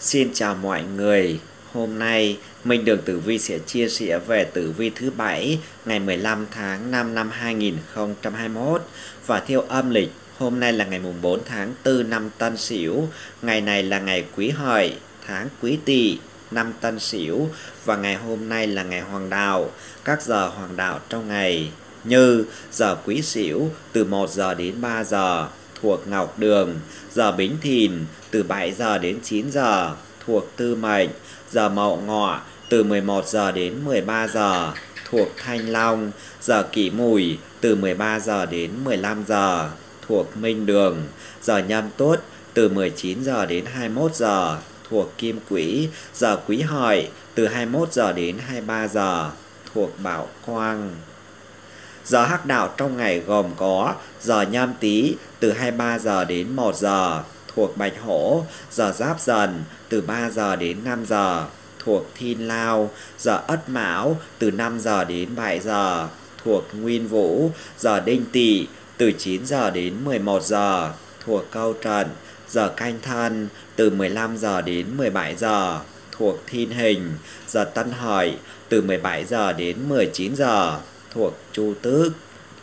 Xin chào mọi người. Hôm nay mình Đường Tử Vi sẽ chia sẻ về tử vi thứ bảy ngày 15 tháng 5 năm 2021 và theo âm lịch hôm nay là ngày mùng 4 tháng 4 năm Tân Sửu, ngày này là ngày Quý Hợi, tháng Quý Tỵ, năm Tân Sửu và ngày hôm nay là ngày Hoàng Đạo. Các giờ Hoàng Đạo trong ngày như giờ Quý Sửu từ 1 giờ đến 3 giờ thuộc Ngọc Đường, giờ Bính Thìn từ 7 giờ đến 9 giờ thuộc Tư Mệnh, giờ Mậu Ngọ từ 11 giờ đến 13 giờ thuộc Thanh Long, giờ Kỷ Mùi từ 13 giờ đến 15 giờ thuộc Minh Đường, giờ Nhâm Tuất từ 19 giờ đến 21 giờ thuộc Kim Quỹ, giờ Quý Hợi từ 21 giờ đến 23 giờ thuộc Bảo Quang. Giờ hắc đạo trong ngày gồm có giờ Nhâm Tý từ 23 giờ đến 1 giờ thuộc Bạch Hổ, giờ Giáp Dần từ 3 giờ đến 5 giờ thuộc Thiên Lao, giờ Ất Mão từ 5 giờ đến 7 giờ thuộc Nguyên Vũ, giờ Đinh Tỵ từ 9 giờ đến 11 giờ thuộc Câu Trận, giờ Canh Thân từ 15 giờ đến 17 giờ thuộc Thiên Hình, giờ Tân Hợi từ 17 giờ đến 19 giờ thuộc Chu Tước.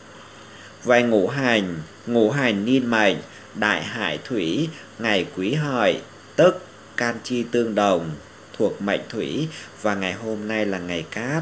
Về ngũ hành niên mệnh đại hải thủy, ngày Quý Hợi tức can chi tương đồng thuộc mệnh thủy và ngày hôm nay là ngày Cát.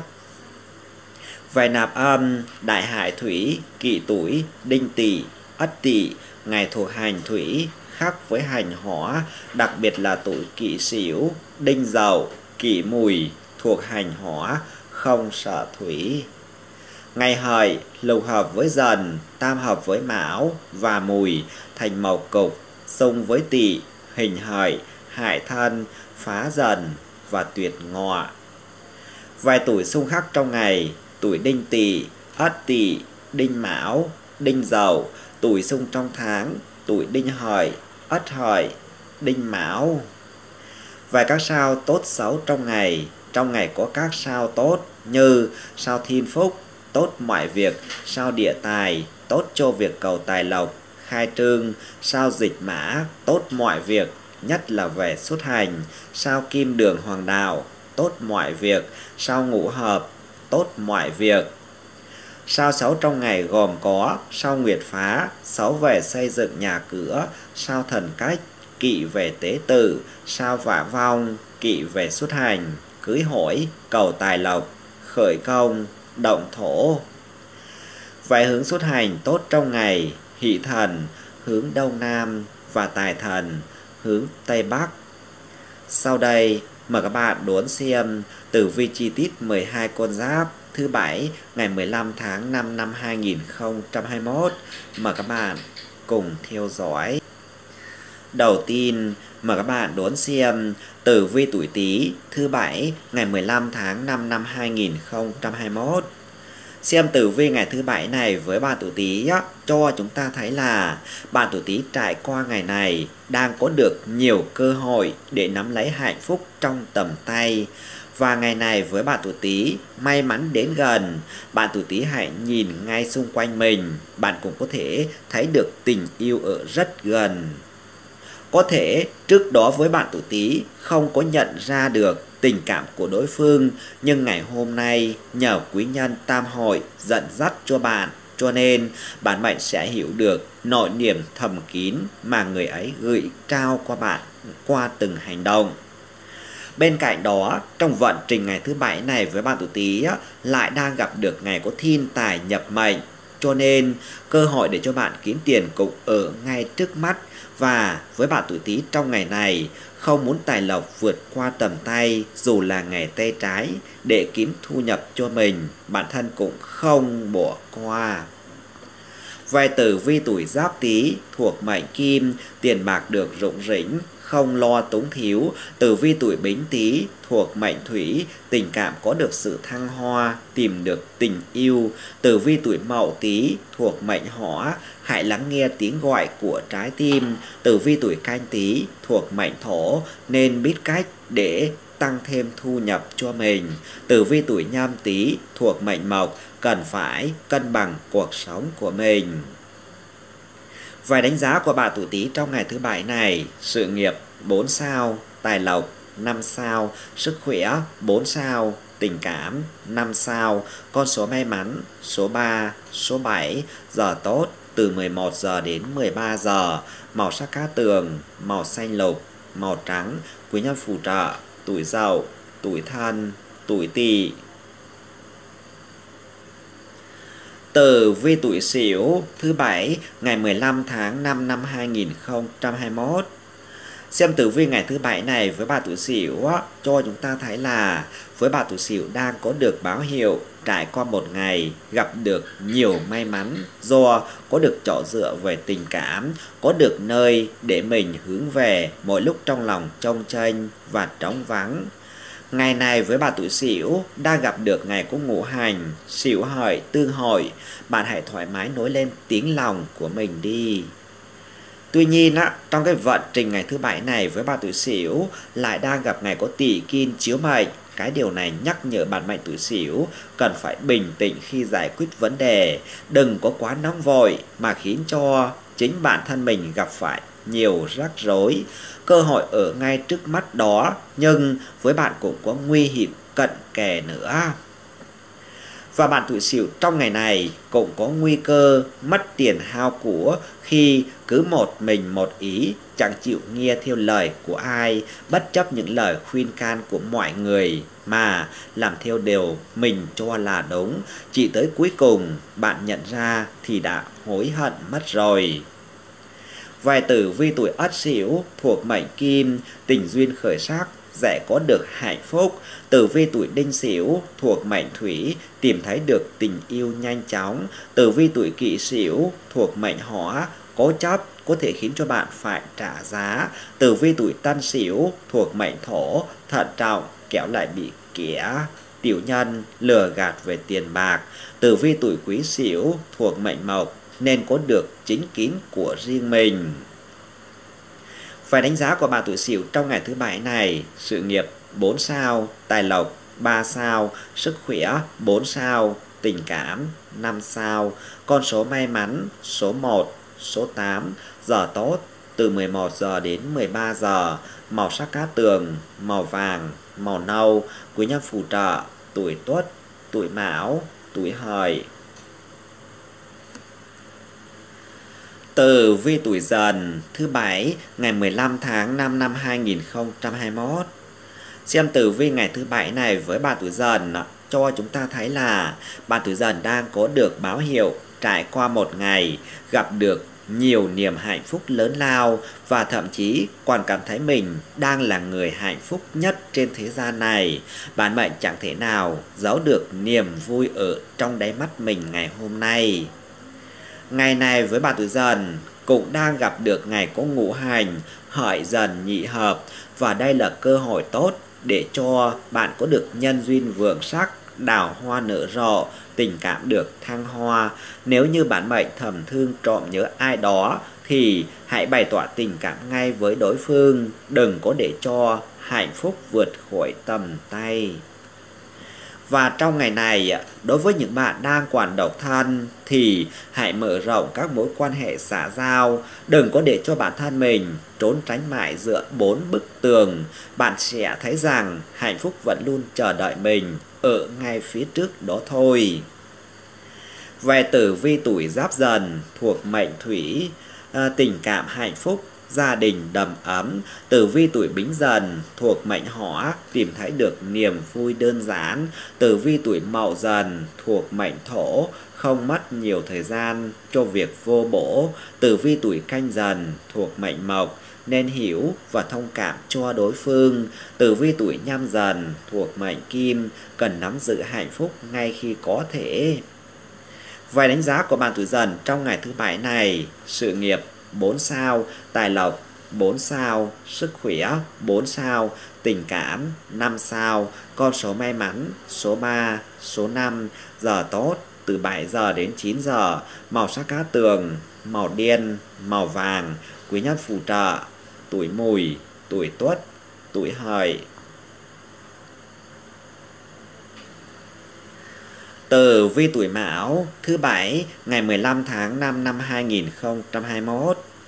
Về nạp âm đại hải thủy, Kỷ Tuổi, Đinh Tỵ, Ất Tỵ, ngày thuộc hành thủy khắc với hành hỏa, đặc biệt là tuổi Kỷ Sửu, Đinh Dậu, Kỷ Mùi thuộc hành hỏa, không sợ thủy. Ngày Hợi lục hợp với Dần, tam hợp với Mão và Mùi thành mộc cục, xung với Tỵ, hình Hợi, hại thân, phá Dần và tuyệt Ngọ. Vài tuổi xung khắc trong ngày: tuổi Đinh Tỵ, Ất Tỵ, Đinh Mão, Đinh Dậu. Tuổi xung trong tháng: tuổi Đinh Hợi, Ất Hợi, Đinh Mão. Vài các sao tốt xấu trong ngày: trong ngày có các sao tốt như sao Thiên Phúc, tốt mọi việc; sao Địa Tài, tốt cho việc cầu tài lộc, khai trương; sao Dịch Mã, tốt mọi việc, nhất là về xuất hành; sao Kim Đường Hoàng Đạo, tốt mọi việc; sao Ngũ Hợp, tốt mọi việc. Sao xấu trong ngày gồm có sao Nguyệt Phá, xấu về xây dựng nhà cửa; sao Thần Cách, kỵ về tế tự; sao Vạ Vong, kỵ về xuất hành, cưới hỏi, cầu tài lộc, khởi công, động thổ. Về hướng xuất hành tốt trong ngày: Hỷ Thần hướng Đông Nam và Tài Thần hướng Tây Bắc. Sau đây mời các bạn đón xem tử vi chi tiết 12 con giáp thứ bảy ngày 15 tháng 5 năm 2021. Mời các bạn cùng theo dõi. Đầu tiên mời các bạn đón xem tử vi tuổi Tý thứ bảy ngày 15 tháng 5 năm 2021. Xem tử vi ngày thứ bảy này với bạn tuổi Tý cho chúng ta thấy là bạn tuổi Tý trải qua ngày này đang có được nhiều cơ hội để nắm lấy hạnh phúc trong tầm tay. Và ngày này với bạn tuổi Tý may mắn đến gần, bạn tuổi Tý hãy nhìn ngay xung quanh mình, bạn cũng có thể thấy được tình yêu ở rất gần. Có thể trước đó với bạn tuổi Tý không có nhận ra được tình cảm của đối phương, nhưng ngày hôm nay nhờ quý nhân tam hội dẫn dắt cho bạn, cho nên bản mệnh sẽ hiểu được nỗi niềm thầm kín mà người ấy gửi trao qua bạn qua từng hành động. Bên cạnh đó, trong vận trình ngày thứ bảy này với bạn tuổi Tý lại đang gặp được ngày có thiên tài nhập mệnh, cho nên cơ hội để cho bạn kiếm tiền cũng ở ngay trước mắt. Và với bạn tuổi Tý trong ngày này, không muốn tài lộc vượt qua tầm tay dù là ngày tay trái để kiếm thu nhập cho mình, bản thân cũng không bỏ qua. Về tử vi tuổi Giáp Tý thuộc mệnh Kim, tiền bạc được rủng rỉnh, không lo túng thiếu. Tử vi tuổi Bính Tý thuộc mệnh Thủy, tình cảm có được sự thăng hoa, tìm được tình yêu. Tử vi tuổi Mậu Tý thuộc mệnh Hỏa, hãy lắng nghe tiếng gọi của trái tim. Tử vi tuổi Canh Tý thuộc mệnh Thổ, nên biết cách để tăng thêm thu nhập cho mình. Tử vi tuổi Nhâm Tý thuộc mệnh Mộc, cần phải cân bằng cuộc sống của mình. Vài đánh giá của bạn tuổi Tý trong ngày thứ bảy này: sự nghiệp 4 sao, tài lộc 5 sao, sức khỏe 4 sao, tình cảm 5 sao, con số may mắn số 3, số 7, giờ tốt từ 11 giờ đến 13 giờ, màu sắc cát tường, màu xanh lục, màu trắng, quý nhân phù trợ, tuổi Dậu, tuổi Thân, tuổi Tỵ. Tử vi tuổi Sửu thứ Bảy ngày 15 tháng 5 năm 2021. Xem tử vi ngày thứ Bảy này với bà tuổi Sửu cho chúng ta thấy là với bà tuổi Sửu đang có được báo hiệu trải qua một ngày gặp được nhiều may mắn do có được chỗ dựa về tình cảm, có được nơi để mình hướng về mỗi lúc trong lòng chông chênh và trống vắng. Ngày này với bà tuổi Sửu đang gặp được ngày có ngũ hành Sửu Hợi tương hội, bạn hãy thoải mái nói lên tiếng lòng của mình đi. Tuy nhiên trong cái vận trình ngày thứ Bảy này với bà tuổi Sửu lại đang gặp ngày có Tỵ Kim chiếu mệnh. Cái điều này nhắc nhở bản mệnh tuổi Sửu cần phải bình tĩnh khi giải quyết vấn đề, đừng có quá nóng vội mà khiến cho chính bản thân mình gặp phải nhiều rắc rối. Cơ hội ở ngay trước mắt đó, nhưng với bạn cũng có nguy hiểm cận kề nữa. Và bạn tuổi Sửu trong ngày này cũng có nguy cơ mất tiền hao của khi cứ một mình một ý, chẳng chịu nghe theo lời của ai, bất chấp những lời khuyên can của mọi người mà làm theo điều mình cho là đúng. Chỉ tới cuối cùng bạn nhận ra thì đã hối hận mất rồi. Vài tử vi tuổi Ất Sửu thuộc mệnh Kim, tình duyên khởi sắc, sẽ có được hạnh phúc. Tử vi tuổi Đinh Sửu thuộc mệnh Thủy, tìm thấy được tình yêu nhanh chóng. Tử vi tuổi Kỷ Sửu thuộc mệnh Hỏa, cố chấp có thể khiến cho bạn phải trả giá. Tử vi tuổi Tân Sửu thuộc mệnh Thổ, thận trọng kẻo lại bị kẻ tiểu nhân lừa gạt về tiền bạc. Tử vi tuổi Quý Sửu thuộc mệnh Mộc, nên có được chính kiến của riêng mình. Phải đánh giá của bà tuổi Sửu trong ngày thứ Bảy này: sự nghiệp 4 sao, tài lộc 3 sao, sức khỏe 4 sao, tình cảm 5 sao, con số may mắn số 1, số 8, giờ tốt từ 11 giờ đến 13 giờ, màu sắc cát tường, màu vàng, màu nâu, quý nhân phù trợ, tuổi Tuất, tuổi Mão, tuổi Hợi. Tử vi tuổi Dần thứ Bảy ngày 15 tháng 5 năm 2021. Xem tử vi ngày thứ Bảy này với bà tuổi Dần cho chúng ta thấy là bà tuổi Dần đang có được báo hiệu trải qua một ngày gặp được nhiều niềm hạnh phúc lớn lao và thậm chí còn cảm thấy mình đang là người hạnh phúc nhất trên thế gian này. Bản mệnh chẳng thể nào giấu được niềm vui ở trong đáy mắt mình ngày hôm nay. Ngày này với bà tuổi Dần cũng đang gặp được ngày có ngũ hành Hợi Dần nhị hợp, và đây là cơ hội tốt để cho bạn có được nhân duyên vượng sắc, đào hoa nở rộ, tình cảm được thăng hoa. Nếu như bản mệnh thầm thương trộm nhớ ai đó thì hãy bày tỏ tình cảm ngay với đối phương, đừng có để cho hạnh phúc vượt khỏi tầm tay. Và trong ngày này, đối với những bạn đang còn độc thân thì hãy mở rộng các mối quan hệ xã giao, đừng có để cho bản thân mình trốn tránh mãi giữa 4 bức tường. Bạn sẽ thấy rằng hạnh phúc vẫn luôn chờ đợi mình ở ngay phía trước đó thôi. Về tử vi tuổi Giáp Dần thuộc mệnh Thủy, tình cảm hạnh phúc, gia đình đầm ấm. Tử vi tuổi Bính Dần thuộc mệnh Hỏa, tìm thấy được niềm vui đơn giản. Tử vi tuổi Mậu Dần thuộc mệnh Thổ, không mất nhiều thời gian cho việc vô bổ. Tử vi tuổi Canh Dần thuộc mệnh Mộc, nên hiểu và thông cảm cho đối phương. Tử vi tuổi Nhâm Dần thuộc mệnh Kim, cần nắm giữ hạnh phúc ngay khi có thể. Vài đánh giá của bạn tuổi Dần trong ngày thứ Bảy này: sự nghiệp 4 sao, tài lộc 4 sao, sức khỏe 4 sao, tình cảm 5 sao, con số may mắn số 3, số 5, giờ tốt từ 7 giờ đến 9 giờ, màu sắc cát tường, màu đen, màu vàng, quý nhân phù trợ, tuổi Mùi, tuổi Tuất, tuổi Hợi. Tử vi tuổi Mão thứ Bảy ngày 15 tháng 5 năm 2021.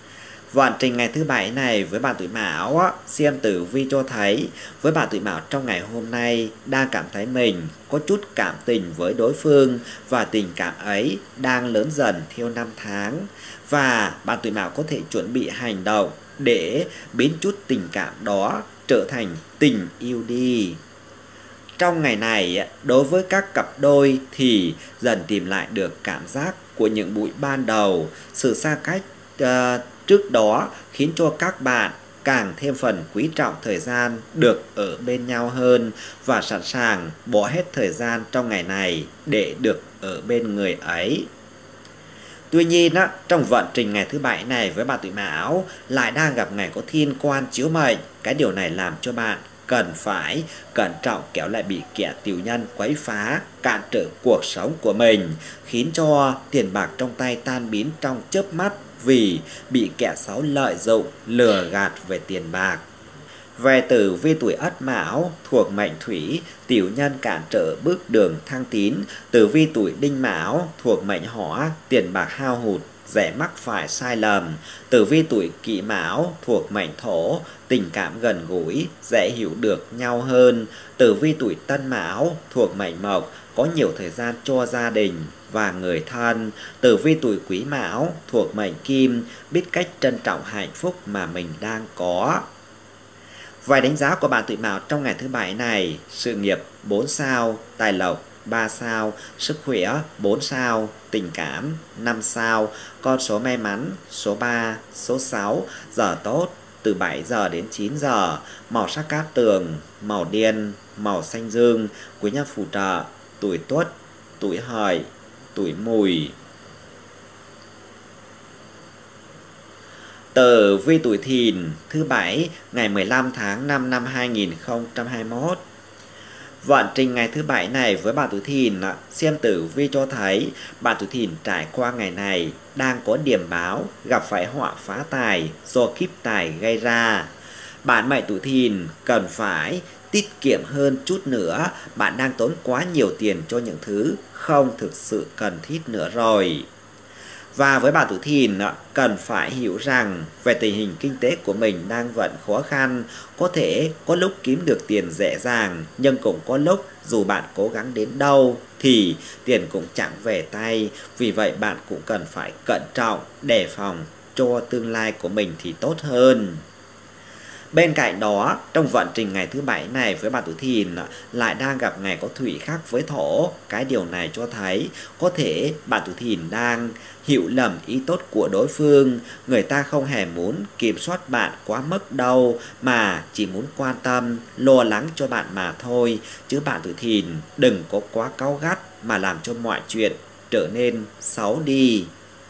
Vận trình ngày thứ bảy này với bạn tuổi Mão á, xem tử vi cho thấy với bạn tuổi Mão trong ngày hôm nay đang cảm thấy mình có chút cảm tình với đối phương và tình cảm ấy đang lớn dần theo năm tháng. Và bạn tuổi Mão có thể chuẩn bị hành động để biến chút tình cảm đó trở thành tình yêu đi. Trong ngày này, đối với các cặp đôi thì dần tìm lại được cảm giác của những buổi ban đầu, sự xa cách trước đó khiến cho các bạn càng thêm phần quý trọng thời gian được ở bên nhau hơn và sẵn sàng bỏ hết thời gian trong ngày này để được ở bên người ấy. Tuy nhiên, trong vận trình ngày thứ bảy này với bạn tuổi Mão lại đang gặp ngày có thiên quan chiếu mệnh. Cái điều này làm cho bạn cần phải cẩn trọng kéo lại bị kẻ tiểu nhân quấy phá, cản trở cuộc sống của mình, khiến cho tiền bạc trong tay tan biến trong chớp mắt vì bị kẻ xấu lợi dụng, lừa gạt về tiền bạc. Về tử vi tuổi Ất Mão thuộc mệnh Thủy, tiểu nhân cản trở bước đường thăng tín. Tử vi tuổi Đinh Mão thuộc mệnh Hỏa, tiền bạc hao hụt, dễ mắc phải sai lầm. Tử vi tuổi Kỷ Mão thuộc mệnh Thổ, tình cảm gần gũi, dễ hiểu được nhau hơn. Tử vi tuổi Tân Mão thuộc mệnh Mộc, có nhiều thời gian cho gia đình và người thân. Tử vi tuổi Quý Mão thuộc mệnh Kim, biết cách trân trọng hạnh phúc mà mình đang có. Vài đánh giá của bạn tuổi Mão trong ngày thứ bảy này: sự nghiệp 4 sao, tài lộc 3 sao, sức khỏe 4 sao, tình cảm 5 sao, con số may mắn số 3, số 6, giờ tốt từ 7 giờ đến 9 giờ, màu sắc cát tường, màu đen, màu xanh dương, quý nhân phù trợ, tuổi Tuất, tuổi Hợi, tuổi Mùi. Tử vi tuổi Thìn thứ bảy ngày 15 tháng 5 năm 2021. Vận trình ngày thứ bảy này với bạn tuổi Thìn, xem tử vi cho thấy bạn tuổi Thìn trải qua ngày này đang có điểm báo gặp phải họa phá tài do kiếp tài gây ra. Bạn mệnh tuổi Thìn cần phải tiết kiệm hơn chút nữa, bạn đang tốn quá nhiều tiền cho những thứ không thực sự cần thiết nữa rồi. Và với bạn tuổi Thìn cần phải hiểu rằng về tình hình kinh tế của mình đang vẫn khó khăn, có thể có lúc kiếm được tiền dễ dàng, nhưng cũng có lúc dù bạn cố gắng đến đâu thì tiền cũng chẳng về tay. Vì vậy bạn cũng cần phải cẩn trọng, đề phòng cho tương lai của mình thì tốt hơn. Bên cạnh đó, trong vận trình ngày thứ bảy này với bạn tuổi Thìn lại đang gặp ngày có thủy khác với Thổ. Cái điều này cho thấy có thể bạn tuổi Thìn đang hiểu lầm ý tốt của đối phương. Người ta không hề muốn kiểm soát bạn quá mức đâu, mà chỉ muốn quan tâm, lo lắng cho bạn mà thôi. Chứ bạn tuổi Thìn đừng có quá cáu gắt mà làm cho mọi chuyện trở nên xấu đi.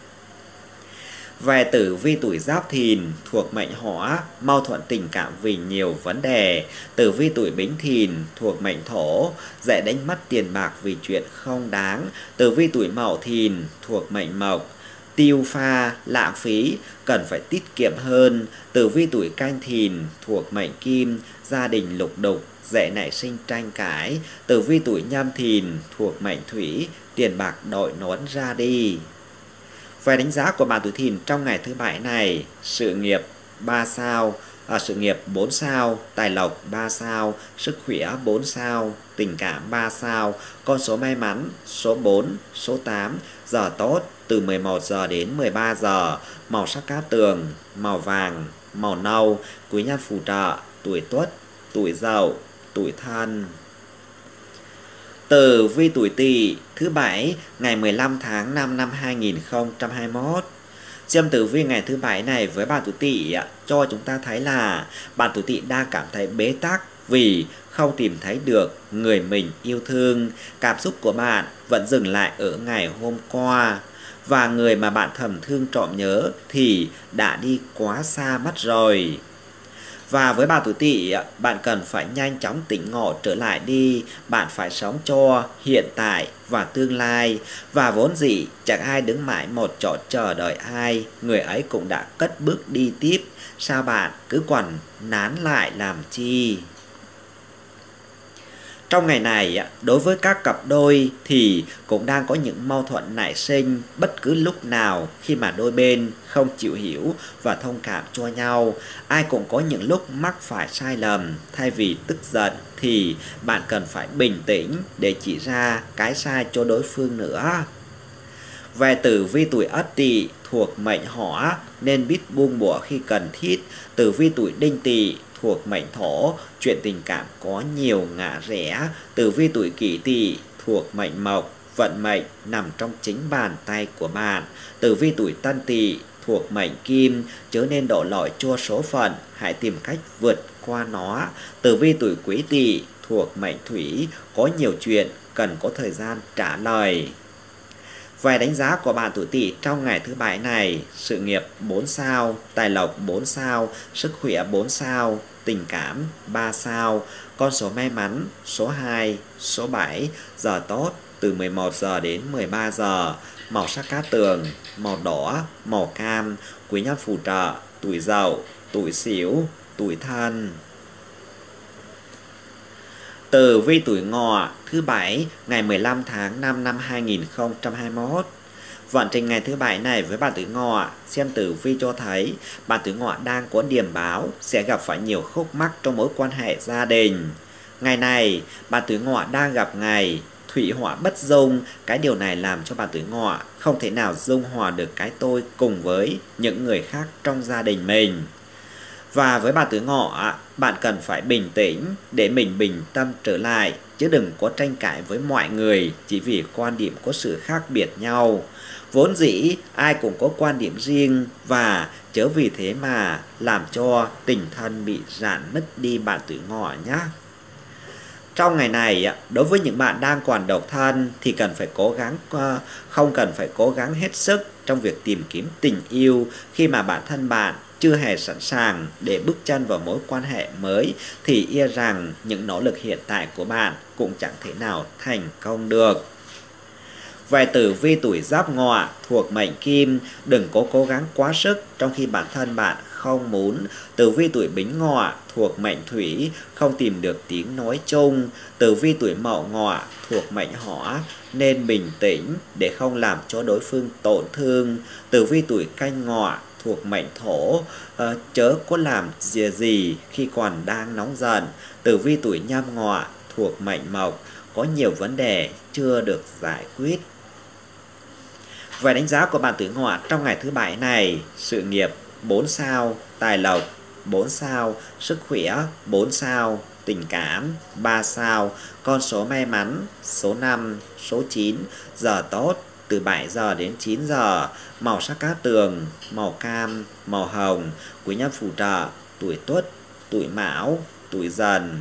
Về tử vi tuổi Giáp Thìn thuộc mệnh Hỏa, mâu thuẫn tình cảm vì nhiều vấn đề. Tử vi tuổi Bính Thìn thuộc mệnh Thổ, dễ đánh mất tiền bạc vì chuyện không đáng. Tử vi tuổi Mậu Thìn thuộc mệnh Mộc, tiêu pha, lãng phí, cần phải tiết kiệm hơn. Tử vi tuổi Canh Thìn thuộc mệnh Kim, gia đình lục đục, dễ nảy sinh tranh cãi. Tử vi tuổi Nhâm Thìn thuộc mệnh Thủy, tiền bạc đội nón ra đi. Về đánh giá của bạn tuổi Thìn trong ngày thứ bảy này: sự nghiệp 3 sao, sự nghiệp 4 sao, tài lộc 3 sao, sức khỏe 4 sao, tình cảm 3 sao, con số may mắn số 4, số 8, giờ tốt từ 11 giờ đến 13 giờ, màu sắc cát tường, màu vàng, màu nâu, quý nhân phù trợ, tuổi Tuất, tuổi Dậu, tuổi Thân. Tử vi tuổi Tỵ thứ bảy ngày 15 tháng 5 năm 2021. Xem tử vi ngày thứ bảy này với bạn tuổi Tỵ cho chúng ta thấy là bạn tuổi Tỵ đang cảm thấy bế tắc vì không tìm thấy được người mình yêu thương. Cảm xúc của bạn vẫn dừng lại ở ngày hôm qua, và người mà bạn thầm thương trộm nhớ thì đã đi quá xa mất rồi. Và với bạn tuổi Tỵ, bạn cần phải nhanh chóng tỉnh ngộ trở lại đi. Bạn phải sống cho hiện tại và tương lai. Và vốn dĩ chẳng ai đứng mãi một chỗ chờ đợi ai, người ấy cũng đã cất bước đi tiếp. Sao bạn cứ còn nán lại làm chi? Trong ngày này, đối với các cặp đôi thì cũng đang có những mâu thuẫn nảy sinh bất cứ lúc nào khi mà đôi bên không chịu hiểu và thông cảm cho nhau. Ai cũng có những lúc mắc phải sai lầm, thay vì tức giận thì bạn cần phải bình tĩnh để chỉ ra cái sai cho đối phương nữa. Về tử vi tuổi Ất Tỵ thuộc mệnh Hỏa nên biết buông bỏ khi cần thiết. Tử vi tuổi Đinh Tỵ thuộc mệnh Thổ, chuyện tình cảm có nhiều ngã rẽ. Tử vi tuổi Kỷ Tỵ thuộc mệnh Mộc, vận mệnh nằm trong chính bàn tay của bạn. Tử vi tuổi Tân Tỵ thuộc mệnh Kim, chớ nên đổ lỗi cho số phận, hãy tìm cách vượt qua nó. Tử vi tuổi Quý Tỵ thuộc mệnh Thủy, có nhiều chuyện cần có thời gian trả lời. Về đánh giá của bạn tuổi Tỵ trong ngày thứ Bảy này: sự nghiệp 4 sao, tài lộc 4 sao, sức khỏe 4 sao, tình cảm 3 sao, con số may mắn số 2, số 7, giờ tốt từ 11 giờ đến 13 giờ, màu sắc cát tường, màu đỏ, màu cam, quý nhân phù trợ, tuổi Dậu, tuổi Sửu, tuổi Thân. Tử vi tuổi Ngọ thứ Bảy ngày 15 tháng 5 năm 2021. Vận trình ngày thứ Bảy này với bạn tuổi Ngọ, xem tử vi cho thấy bạn tuổi Ngọ đang có điểm báo sẽ gặp phải nhiều khúc mắc trong mối quan hệ gia đình. Ngày này, bạn tuổi Ngọ đang gặp ngày thủy hỏa bất dung, cái điều này làm cho bạn tuổi Ngọ không thể nào dung hòa được cái tôi cùng với những người khác trong gia đình mình. Và với bạn tuổi Ngọ, bạn cần phải bình tĩnh để mình bình tâm trở lại, chứ đừng có tranh cãi với mọi người chỉ vì quan điểm có sự khác biệt nhau. Vốn dĩ ai cũng có quan điểm riêng và chớ vì thế mà làm cho tình thân bị rạn nứt đi bạn tuổi Ngọ nhé. Trong ngày này, đối với những bạn đang còn độc thân thì không cần phải cố gắng hết sức trong việc tìm kiếm tình yêu. Khi mà bản thân bạn chưa hề sẵn sàng để bước chân vào mối quan hệ mới thì e rằng những nỗ lực hiện tại của bạn cũng chẳng thể nào thành công được. Về tử vi tuổi Giáp Ngọ thuộc mệnh Kim, đừng có cố gắng quá sức trong khi bản thân bạn không muốn. Tử vi tuổi Bính Ngọ thuộc mệnh Thủy, không tìm được tiếng nói chung. Tử vi tuổi Mậu Ngọ thuộc mệnh Hỏa, nên bình tĩnh để không làm cho đối phương tổn thương. Tử vi tuổi Canh Ngọ thuộc mệnh Thổ, chớ có làm gì khi còn đang nóng giận. Tử vi tuổi Nhâm Ngọ thuộc mệnh Mộc, có nhiều vấn đề chưa được giải quyết. Về đánh giá của bạn tuổi Ngọ trong ngày thứ Bảy này: sự nghiệp 4 sao, tài lộc 4 sao, sức khỏe 4 sao, tình cảm 3 sao, con số may mắn số 5, số 9, giờ tốt từ 7 giờ đến 9 giờ, màu sắc cát tường, màu cam, màu hồng, quý nhân phù trợ, tuổi Tuất, tuổi Mão, tuổi Dần.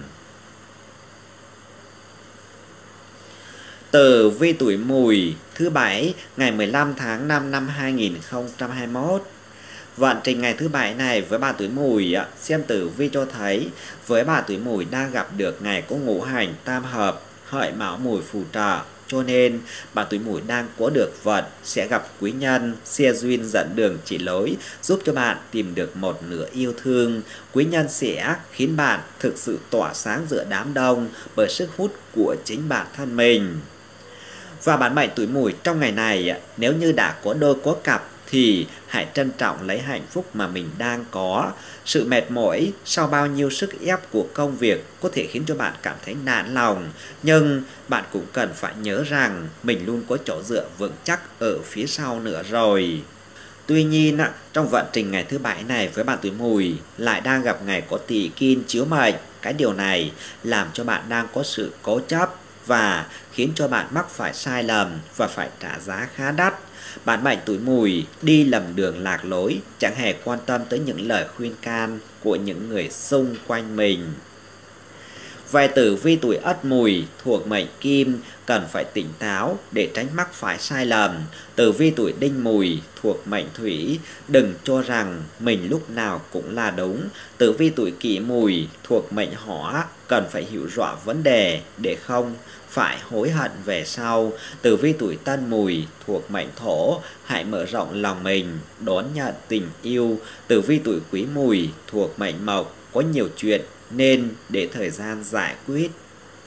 Tử vi tuổi Mùi thứ Bảy ngày 15 tháng 5 năm 2021. Vận trình ngày thứ Bảy này với bạn tuổi Mùi, xem tử vi cho thấy với bạn tuổi Mùi đang gặp được ngày có ngũ hành tam hợp, hợi mão mùi phù trợ, cho nên bạn tuổi Mùi đang có được vận sẽ gặp quý nhân, xe duyên dẫn đường chỉ lối, giúp cho bạn tìm được một nửa yêu thương. Quý nhân sẽ khiến bạn thực sự tỏa sáng giữa đám đông bởi sức hút của chính bản thân mình. Và bạn mệnh tuổi Mùi trong ngày này, nếu như đã có đôi có cặp thì hãy trân trọng lấy hạnh phúc mà mình đang có. Sự mệt mỏi sau bao nhiêu sức ép của công việc có thể khiến cho bạn cảm thấy nản lòng, nhưng bạn cũng cần phải nhớ rằng mình luôn có chỗ dựa vững chắc ở phía sau nữa rồi. Tuy nhiên, trong vận trình ngày thứ Bảy này với bạn tuổi Mùi lại đang gặp ngày có Tỵ Kim chiếu mệnh. Cái điều này làm cho bạn đang có sự cố chấp và khiến cho bạn mắc phải sai lầm và phải trả giá khá đắt. Bạn mệnh tuổi Mùi đi lầm đường lạc lối, chẳng hề quan tâm tới những lời khuyên can của những người xung quanh mình. Về tử vi tuổi Ất Mùi thuộc mệnh Kim, cần phải tỉnh táo để tránh mắc phải sai lầm. Tử vi tuổi Đinh Mùi thuộc mệnh Thủy, đừng cho rằng mình lúc nào cũng là đúng. Tử vi tuổi Kỷ Mùi thuộc mệnh Hỏa, cần phải hiểu rõ vấn đề để không phải hối hận về sau. Tử vi tuổi Tân Mùi thuộc mệnh Thổ, hãy mở rộng lòng mình, đón nhận tình yêu. Tử vi tuổi Quý Mùi thuộc mệnh Mộc, có nhiều chuyện nên để thời gian giải quyết.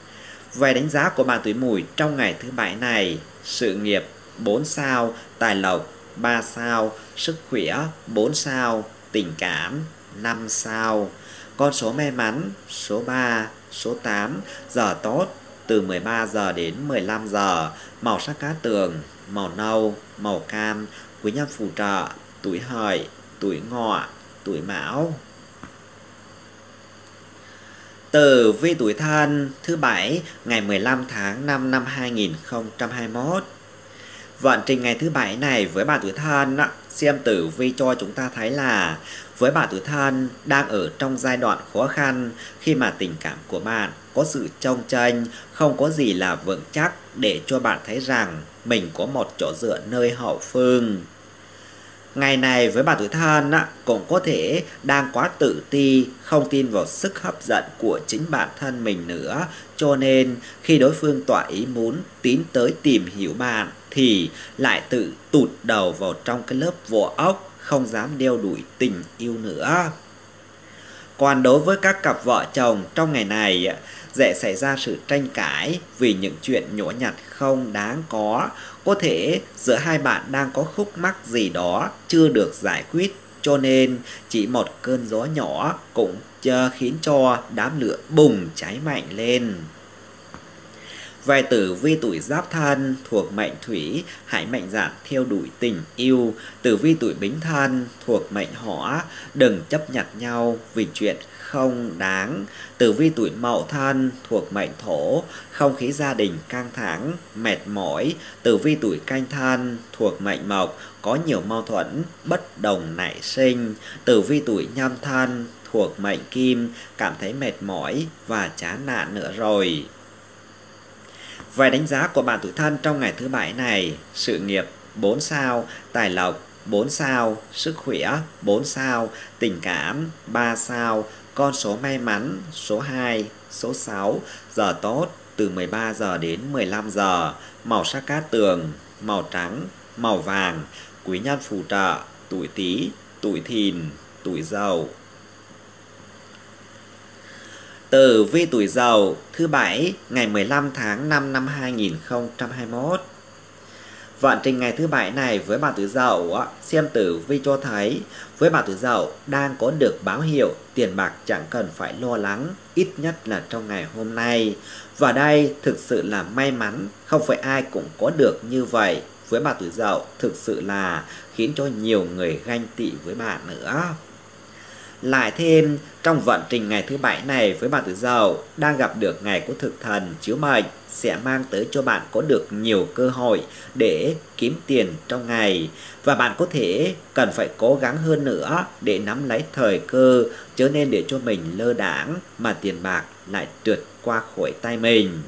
Về đánh giá của bạn tuổi Mùi trong ngày thứ Bảy này: sự nghiệp 4 sao, tài lộc 3 sao, sức khỏe 4 sao, tình cảm 5 sao. Con số may mắn số 3, số 8, giờ tốt từ 13 giờ đến 15 giờ, màu sắc cát tường màu nâu, màu cam, quý nhân phù trợ tuổi Hợi, tuổi Ngọ, tuổi Mão. Tử vi tuổi Thân thứ Bảy ngày 15 tháng 5 năm 2021. Vận trình ngày thứ Bảy này với bạn tuổi Thân, xem tử vi cho chúng ta thấy là với bạn tuổi Thân đang ở trong giai đoạn khó khăn khi mà tình cảm của bạn có sự chông chênh, không có gì là vững chắc để cho bạn thấy rằng mình có một chỗ dựa nơi hậu phương. Ngày này với bạn tuổi Thân cũng có thể đang quá tự ti, không tin vào sức hấp dẫn của chính bản thân mình nữa. Cho nên khi đối phương tỏ ý muốn tiến tới tìm hiểu bạn thì lại tự tụt đầu vào trong cái lớp vỏ ốc, không dám đeo đuổi tình yêu nữa. Còn đối với các cặp vợ chồng trong ngày này dễ xảy ra sự tranh cãi vì những chuyện nhỏ nhặt không đáng có thể giữa hai bạn đang có khúc mắc gì đó chưa được giải quyết, cho nên chỉ một cơn gió nhỏ cũng khiến cho đám lửa bùng cháy mạnh lên. Về tử vi tuổi Giáp Thân thuộc mệnh Thủy, hãy mạnh dạn theo đuổi tình yêu. Tử vi tuổi Bính Thân thuộc mệnh Hỏa, đừng chấp nhặt nhau vì chuyện không đáng. Tử vi tuổi Mậu Thân thuộc mệnh Thổ, không khí gia đình căng thẳng, mệt mỏi. Tử vi tuổi Canh Thân thuộc mệnh Mộc, có nhiều mâu thuẫn, bất đồng nảy sinh. Tử vi tuổi Nhâm Thân thuộc mệnh Kim, cảm thấy mệt mỏi và chán nản nữa rồi. Về đánh giá của bạn tuổi Thân trong ngày thứ Bảy này: sự nghiệp 4 sao, tài lộc 4 sao, sức khỏe 4 sao, tình cảm 3 sao, con số may mắn số 2, số 6, giờ tốt từ 13 giờ đến 15 giờ, màu sắc cát tường màu trắng, màu vàng, quý nhân phù trợ tuổi Tý, tuổi Thìn, tuổi Dậu. Tử vi tuổi Dậu thứ Bảy ngày 15 tháng 5 năm 2021. Vận trình ngày thứ Bảy này với bạn tuổi Dậu, xem tử vi cho thấy với bạn tuổi Dậu đang có được báo hiệu tiền bạc chẳng cần phải lo lắng, ít nhất là trong ngày hôm nay. Và đây thực sự là may mắn, không phải ai cũng có được như vậy. Với bạn tuổi Dậu thực sự là khiến cho nhiều người ganh tị với bạn nữa. Lại thêm trong vận trình ngày thứ Bảy này với bạn tuổi Dậu đang gặp được ngày của thực thần chiếu mệnh, sẽ mang tới cho bạn có được nhiều cơ hội để kiếm tiền trong ngày. Và bạn có thể cần phải cố gắng hơn nữa để nắm lấy thời cơ, chớ nên để cho mình lơ đãng mà tiền bạc lại trượt qua khỏi tay mình.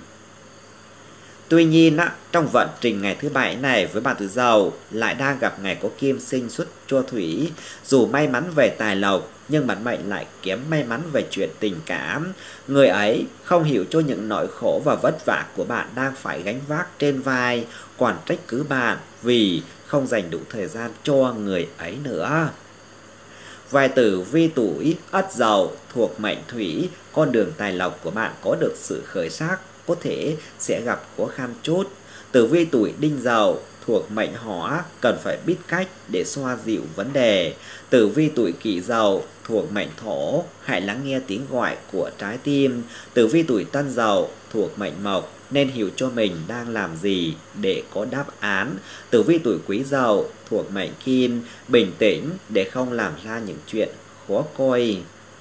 Tuy nhiên, trong vận trình ngày thứ Bảy này với bạn tuổi Dậu lại đang gặp ngày có kim sinh xuất cho Thủy. Dù may mắn về tài lộc nhưng bản mệnh lại kém may mắn về chuyện tình cảm. Người ấy không hiểu cho những nỗi khổ và vất vả của bạn đang phải gánh vác trên vai, còn trách cứ bạn vì không dành đủ thời gian cho người ấy nữa. Vài tử vi tuổi Ất Dậu thuộc mệnh Thủy, con đường tài lộc của bạn có được sự khởi sắc, có thể sẽ gặp khó khăn chút. Tử vi tuổi Đinh Dậu thuộc mệnh Hỏa, cần phải biết cách để xoa dịu vấn đề. Tử vi tuổi Kỷ Dậu thuộc mệnh Thổ, hãy lắng nghe tiếng gọi của trái tim. Tử vi tuổi Tân Dậu thuộc mệnh Mộc, nên hiểu cho mình đang làm gì để có đáp án. Tử vi tuổi Quý Dậu thuộc mệnh Kim, bình tĩnh để không làm ra những chuyện khó coi.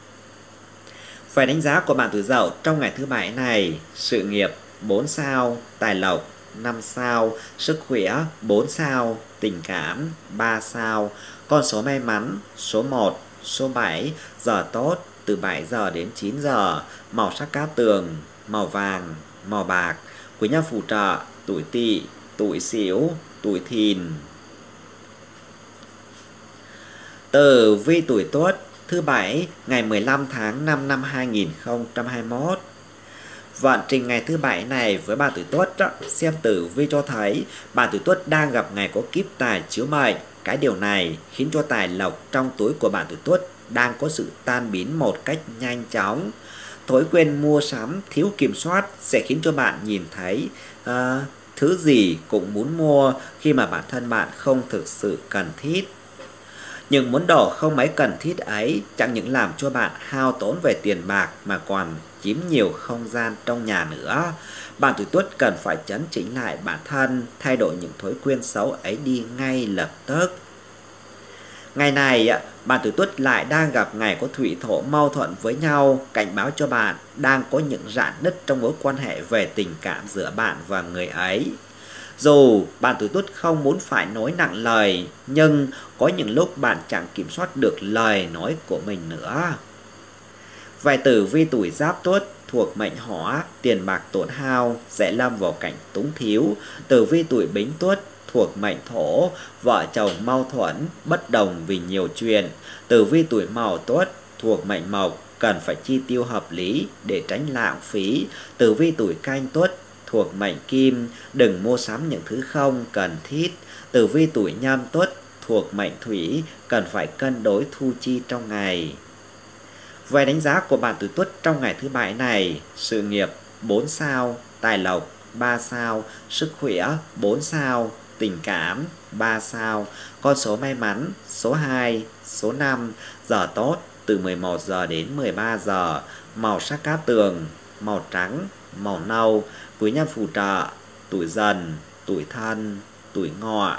Phải đánh giá của bạn tuổi Dậu trong ngày thứ Bảy này: sự nghiệp 4 sao, tài lộc 5 sao, sức khỏe 4 sao, tình cảm 3 sao, con số may mắn số 1, số 7, giờ tốt từ 7 giờ đến 9 giờ, màu sắc cát tường màu vàng, màu bạc, quý nhân phù trợ tuổi Tỵ, tuổi Sửu, tuổi Thìn. Tử vi tuổi Tuất thứ Bảy ngày 15 tháng 5 năm 2021. Vận trình ngày thứ Bảy này với bạn tuổi Tuất, xem tử vi cho thấy bạn tuổi Tuất đang gặp ngày có kiếp tài chiếu mệnh. Cái điều này khiến cho tài lộc trong túi của bạn tuổi Tuất đang có sự tan biến một cách nhanh chóng. Thói quen mua sắm thiếu kiểm soát sẽ khiến cho bạn nhìn thấy thứ gì cũng muốn mua khi mà bản thân bạn không thực sự cần thiết. Những món đồ không mấy cần thiết ấy chẳng những làm cho bạn hao tốn về tiền bạc mà còn chiếm nhiều không gian trong nhà nữa. Bạn tuổi Tuất cần phải chấn chỉnh lại bản thân, thay đổi những thói quen xấu ấy đi ngay lập tức. Ngày này, bạn tuổi Tuất lại đang gặp ngày có thủy thổ mâu thuẫn với nhau, cảnh báo cho bạn đang có những rạn nứt trong mối quan hệ về tình cảm giữa bạn và người ấy. Dù bạn tuổi Tuất không muốn phải nói nặng lời, nhưng có những lúc bạn chẳng kiểm soát được lời nói của mình nữa. Về tử vi tuổi Giáp Tuất thuộc mệnh Hỏa, tiền bạc tổn hao, sẽ lâm vào cảnh túng thiếu. Tử vi tuổi Bính Tuất thuộc mệnh Thổ, vợ chồng mâu thuẫn, bất đồng vì nhiều chuyện. Tử vi tuổi Mậu Tuất thuộc mệnh Mộc, cần phải chi tiêu hợp lý để tránh lãng phí. Tử vi tuổi Canh Tuất thuộc mệnh Kim, đừng mua sắm những thứ không cần thiết. Tử vi tuổi Nhâm Tuất thuộc mệnh Thủy, cần phải cân đối thu chi trong ngày. Về đánh giá của bạn tuổi Tuất trong ngày thứ Bảy này: sự nghiệp 4 sao, tài lộc 3 sao, sức khỏe 4 sao, tình cảm 3 sao, con số may mắn số 2, số 5, giờ tốt từ 11 giờ đến 13 giờ, màu sắc cát tường, màu trắng, màu nâu, quý nhân phù trợ, tuổi Dần, tuổi Thân, tuổi Ngọ.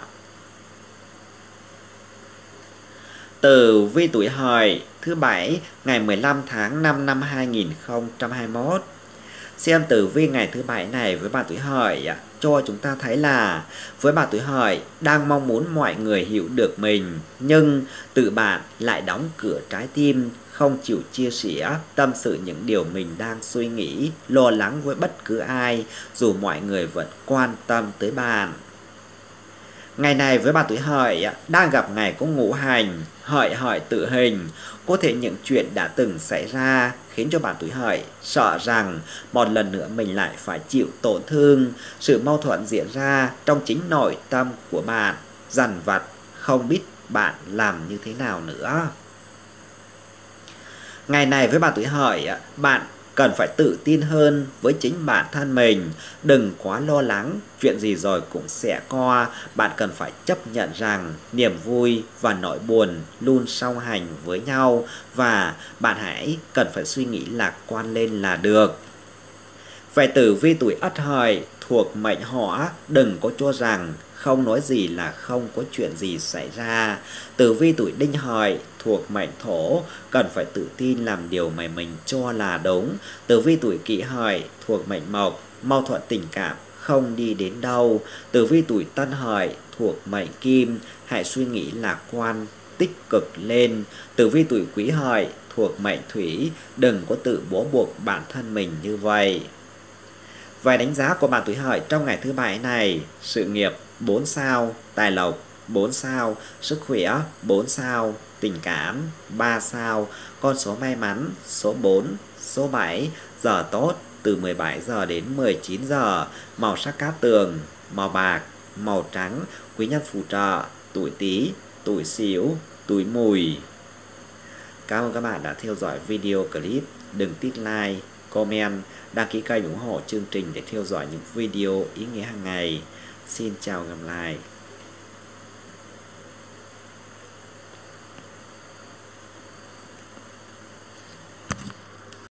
Tử vi tuổi Hợi thứ Bảy ngày 15 tháng 5 năm 2021. Xem tử vi ngày thứ Bảy này với bạn tuổi Hợi cho chúng ta thấy là với bạn tuổi Hợi đang mong muốn mọi người hiểu được mình, nhưng tự bạn lại đóng cửa trái tim, không chịu chia sẻ, tâm sự những điều mình đang suy nghĩ, lo lắng với bất cứ ai, dù mọi người vẫn quan tâm tới bạn. Ngày này với bạn tuổi Hợi đang gặp ngày có ngũ hành, Hợi Hợi tự hình. Có thể những chuyện đã từng xảy ra khiến cho bạn tuổi Hợi sợ rằng một lần nữa mình lại phải chịu tổn thương. Sự mâu thuẫn diễn ra trong chính nội tâm của bạn, dằn vặt không biết bạn làm như thế nào nữa. Ngày này với bạn tuổi Hợi, bạn cần phải tự tin hơn với chính bản thân mình, đừng quá lo lắng, chuyện gì rồi cũng sẽ qua. Bạn cần phải chấp nhận rằng niềm vui và nỗi buồn luôn song hành với nhau, và bạn hãy cần phải suy nghĩ lạc quan lên là được. Về tử vi tuổi Ất Hợi thuộc mệnh Hỏa, đừng có cho rằng không nói gì là không có chuyện gì xảy ra. Tử vi tuổi Đinh Hợi thuộc mệnh Thổ, cần phải tự tin làm điều mà mình cho là đúng. Tử vi tuổi Kỷ Hợi thuộc mệnh Mộc, mâu thuẫn tình cảm không đi đến đâu. Tử vi tuổi Tân Hợi thuộc mệnh Kim, hãy suy nghĩ lạc quan, tích cực lên. Tử vi tuổi Quý Hợi thuộc mệnh Thủy, đừng có tự bó buộc bản thân mình như vậy. Vài đánh giá của bạn tuổi Hợi trong ngày thứ Bảy này: sự nghiệp 4 sao, tài lộc 4 sao, sức khỏe 4 sao, tình cảm 3 sao, con số may mắn số 4, số 7, giờ tốt từ 17 giờ đến 19 giờ, màu sắc cát tường, màu bạc, màu trắng, quý nhân phù trợ, tuổi Tý, tuổi Sửu, tuổi Mùi. Cảm ơn các bạn đã theo dõi video clip. Đừng tiếc like, comment, đăng ký kênh ủng hộ chương trình để theo dõi những video ý nghĩa hàng ngày. Xin chào, gặp lại.